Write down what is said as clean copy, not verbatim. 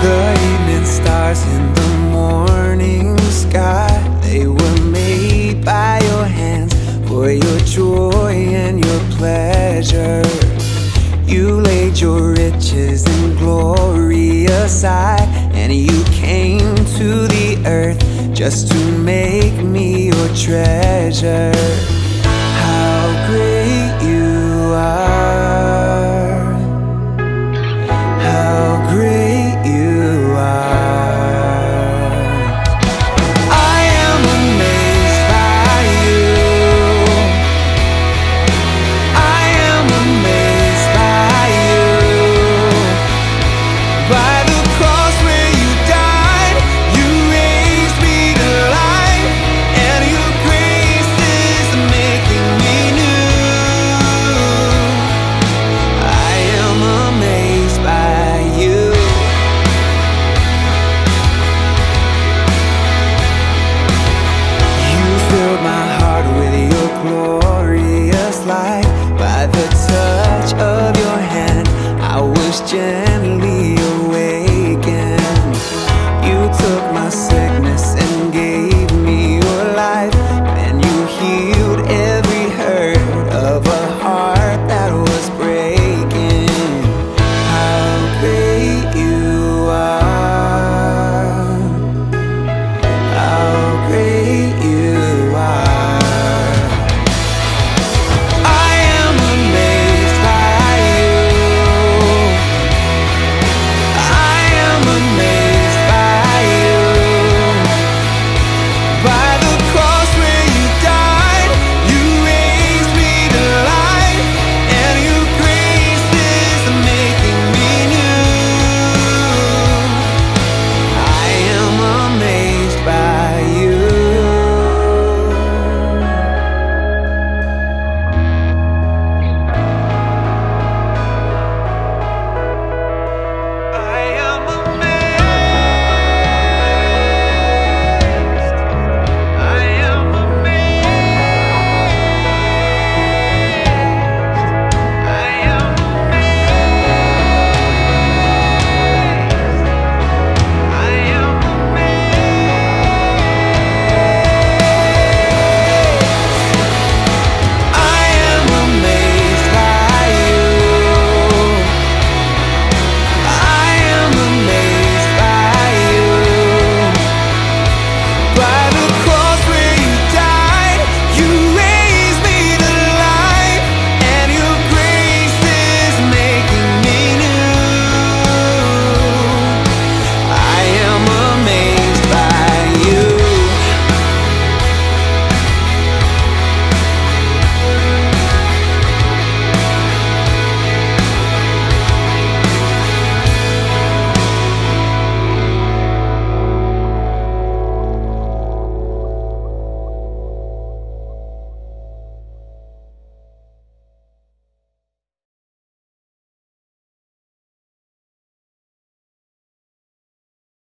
The evening stars in the morning sky, they were made by your hands for your joy and your pleasure. You laid your riches and glory aside, and you came to the earth just to make me your treasure. How great you are, how great you are. I am amazed by you, I am amazed by you. By the cross where you died, you raised me to life, and your grace is making me new. I am amazed by you. You filled my heart with your glorious light. By the touch of your hand, I was gently awakened.